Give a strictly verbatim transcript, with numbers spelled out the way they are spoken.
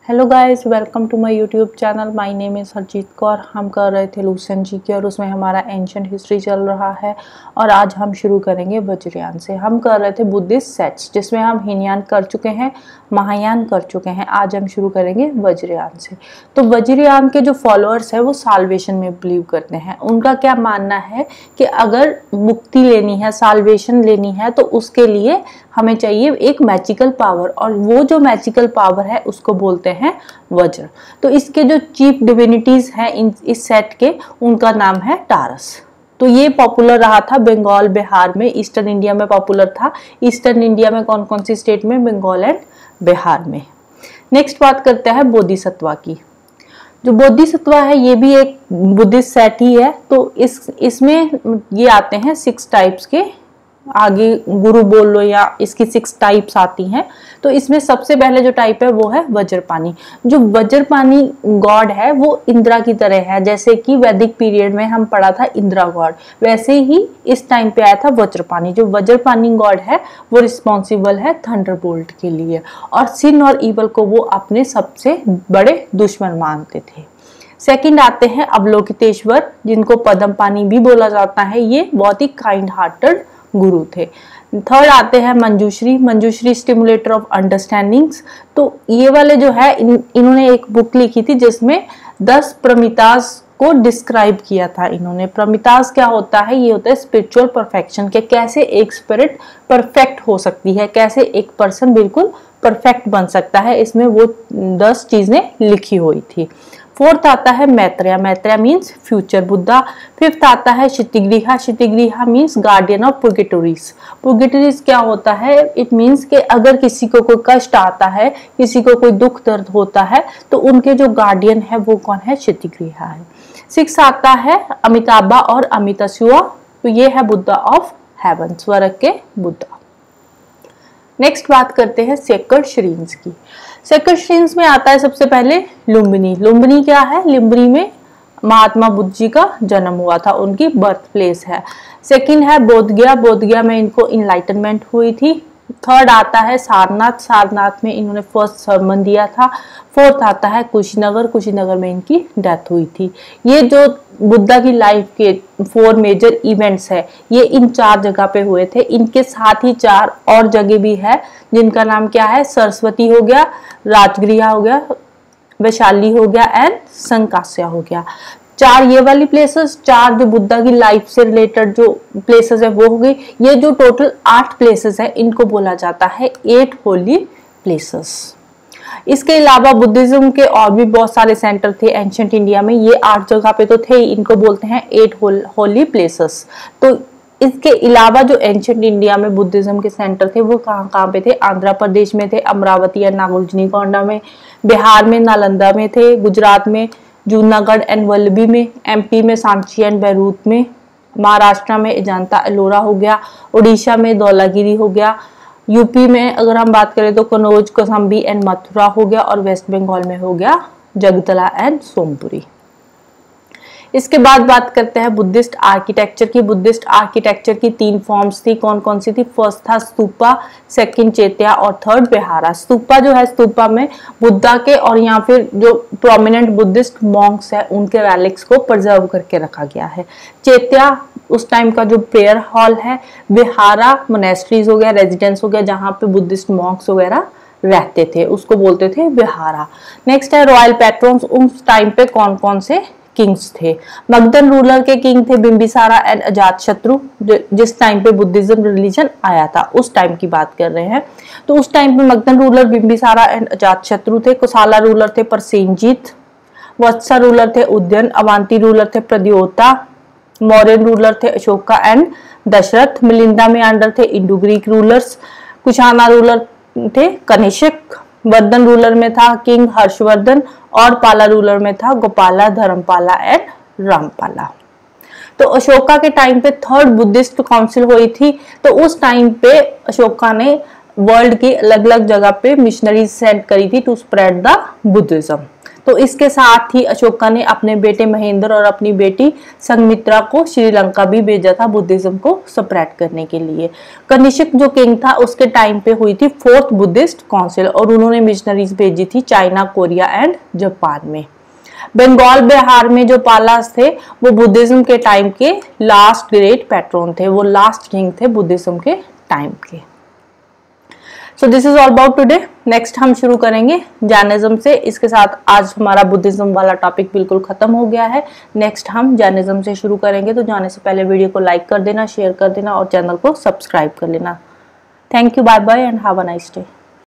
Hello guys, welcome to my YouTube channel. My name is Harjeet Kaur. हम कर रहे थे लूसेंट जी के और उसमें हमारा एंशिएंट हिस्ट्री चल रहा है और आज हम शुरू करेंगे वज्रयान से। हम कर रहे थे बुद्धिस्ट सेट्स जिसमें हम हीनयान कर चुके हैं, महायान कर चुके हैं। आज हम शुरू करेंगे वज्रयान से। तो वज्रयान के जो फॉलोअर्स हैं वो साल्वेशन में बिलीव करते हैं। उनका क्या मानना है कि अगर मुक्ति लेनी है, साल्वेशन लेनी है, तो उसके लिए हमें चाहिए एक मैजिकल पावर, और वो जो मैजिकल पावर है उसको बोलते हैं वज्र। तो इसके जो चीफ डिविनिटीज हैं इन इस सेट के, उनका नाम है टारस। तो ये पॉपुलर रहा था बंगाल, बिहार में, ईस्टर्न इंडिया में पॉपुलर था। ईस्टर्न इंडिया में कौन कौन सी स्टेट में? बंगाल एंड बिहार में। नेक्स्ट बात करते हैं बोधिसत्वा की। जो बोधिसत्वा है ये भी एक बुद्धिस्ट सेट ही है। तो इस इसमें ये आते हैं सिक्स टाइप्स के, आगे गुरु बोल लो या इसकी सिक्स टाइप्स आती हैं। तो इसमें सबसे पहले जो टाइप है वो है वज्रपानी। जो वज्रपानी गॉड है वो इंद्रा की तरह है। जैसे कि वैदिक पीरियड में हम पढ़ा था इंद्रा गॉड, वैसे ही इस टाइम पे आया था वज्रपानी। जो वज्रपानी गॉड है वो रिस्पॉन्सिबल है थंडरबोल्ट के लिए, और सिन और ईवल को वो अपने सबसे बड़े दुश्मन मानते थे। सेकंड आते हैं अवलोकितेश्वर, जिनको पद्मपानी भी बोला जाता है। ये बहुत ही काइंड हार्टेड गुरु थे। थर्ड आते हैं Manjushri. Manjushri stimulator of understandings. तो ये वाले जो है इन, इन्होंने एक बुक लिखी थी जिसमें दस प्रमितास को डिस्क्राइब किया था इन्होंने। प्रमितास क्या होता है? ये होता है स्पिरिचुअल परफेक्शन, के कैसे एक स्पिरिट परफेक्ट हो सकती है, कैसे एक पर्सन बिल्कुल परफेक्ट बन सकता है। इसमें वो दस चीजें लिखी हुई थी। फोर्थ आता है Maitreya. Maitreya means future Buddha. Fifth आता है Kshitigriha. Kshitigriha means guardian of purgatories. Purgatories क्या होता है? इट मीन्स कि अगर किसी को कोई कष्ट आता है, किसी को कोई दुख दर्द होता है, तो उनके जो गार्डियन है वो कौन है? क्षितिगृहा है। सिक्स आता है अमिताभा और अमितासुआ। तो ये है बुद्धा ऑफ हेवन, स्वर्ग के बुद्धा। नेक्स्ट बात करते हैं सेक्रेड श्रीन्स की। सेक्रेड श्रीन्स में आता है सबसे पहले लुम्बिनी। लुम्बिनी क्या है? लुम्बिनी में महात्मा बुद्ध जी का जन्म हुआ था, उनकी बर्थ प्लेस है। सेकंड है बोधगया। बोधगया में इनको इनलाइटनमेंट हुई थी। थर्ड आता है सारनाथ। सारनाथ में इन्होंने फर्स्ट सरमन दिया था। फोर्थ आता है कुशीनगर। कुशीनगर में इनकी डेथ हुई थी। ये जो बुद्धा की लाइफ के फोर मेजर इवेंट्स है, ये इन चार जगह पे हुए थे। इनके साथ ही चार और जगह भी है जिनका नाम क्या है? सरस्वती हो गया, राजगृह हो गया, वैशाली हो गया एंड संकास्या हो गया। चार ये वाली प्लेसेस, चार जो बुद्धा की लाइफ से रिलेटेड जो प्लेसेस है वो हो गई। ये जो टोटल आठ प्लेसेस है इनको बोला जाता है एट होली प्लेसेस। इसके अलावा बुद्धिज्म के और भी बहुत सारे सेंटर थे एंशिएंट इंडिया में। ये आठ जगह पे तो थे, इनको बोलते हैं एट होली प्लेसेस। तो इसके अलावा जो एंशिएंट इंडिया में बुद्धिज्म के सेंटर थे वो कहाँ कहाँ पे थे? आंध्र प्रदेश में थे, अमरावती एंड नागोर्जुनीकोंडा में, बिहार में नालंदा में थे, गुजरात में जूनागढ़ एंड वल्लभी में, एमपी में सांची एंड बैरूत में, महाराष्ट्र में अजंता एलोरा हो गया, उड़ीसा में धौलागिरी हो गया, यूपी में अगर हम बात करें तो कनौज, कौशाम्बी एंड मथुरा हो गया, और वेस्ट बंगाल में हो गया जगतला एंड सोमपुरी। इसके बाद बात करते हैं बुद्धिस्ट आर्किटेक्चर की। बुद्धिस्ट आर्किटेक्चर की तीन फॉर्म्स थी। कौन कौन सी थी? फर्स्ट था स्तूपा, सेकंड चैत्या और थर्ड विहारा। स्तूपा जो है, स्तूपा में बुद्धा के और या फिर जो प्रोमिनेंट बुद्धिस्ट मॉन्क्स है उनके रेलिक्स को प्रिजर्व करके रखा गया है। चैत्या उस टाइम का जो प्रेयर हॉल है। विहारा मोनेस्ट्रीज हो गया, रेजिडेंस हो गया, जहाँ पे बुद्धिस्ट मॉन्क्स वगैरह रहते थे, उसको बोलते थे विहारा। नेक्स्ट है रॉयल पैट्रॉन्स। उस टाइम पे कौन कौन से किंग्स थे? मगधन रूलर के किंग थे बिंबिसारा एंड अजातशत्रु। जिस टाइम पे बुद्धिज्म रिलीजन आया था उस टाइम की बात कर रहे हैं। तो उस टाइम पे मगधन रूलर बिंबिसारा एंड अजातशत्रु थे। कोसाला रूलर थे प्रसेनजीत, वत्सा रूलर थे उदयन, अवंती रूलर थे प्रद्योता, मौर्यन रूलर थे अशोका एंड दशरथ, मिलिंदा में अंडर थे Indo Greek rulers, Kushana ruler थे कनिष्क, वर्धन रूलर में था किंग हर्षवर्धन, और पाला रूलर में था गोपाला, धर्मपाला एंड रामपाला। तो अशोका के टाइम पे थर्ड बुद्धिस्ट काउंसिल हुई थी। तो उस टाइम पे अशोका ने वर्ल्ड की अलग अलग जगह पे मिशनरीज सेंड करी थी टू स्प्रेड द बुद्धिज्म। तो इसके साथ ही अशोका ने अपने बेटे महेंद्र और अपनी बेटी संघमित्रा को श्रीलंका भी भेजा था बुद्धिज्म को स्प्रेड करने के लिए। कनिष्क जो किंग था उसके टाइम पे हुई थी फोर्थ बुद्धिस्ट काउंसिल और उन्होंने मिशनरीज भेजी थी चाइना, कोरिया एंड जापान में। बंगाल बिहार में जो पालास थे वो बुद्धिज्म के टाइम के लास्ट ग्रेट पैट्रोन थे, वो लास्ट किंग थे बुद्धिज्म के टाइम के। So this is all about today. Next हम शुरू करेंगे जैनिज्म से। इसके साथ आज हमारा बुद्धिज्म वाला टॉपिक बिल्कुल खत्म हो गया है। नेक्स्ट हम जैनिज्म से शुरू करेंगे, तो जाने से पहले वीडियो को लाइक कर देना, शेयर कर देना और चैनल को सब्सक्राइब कर लेना। Thank you, bye bye and have a nice day.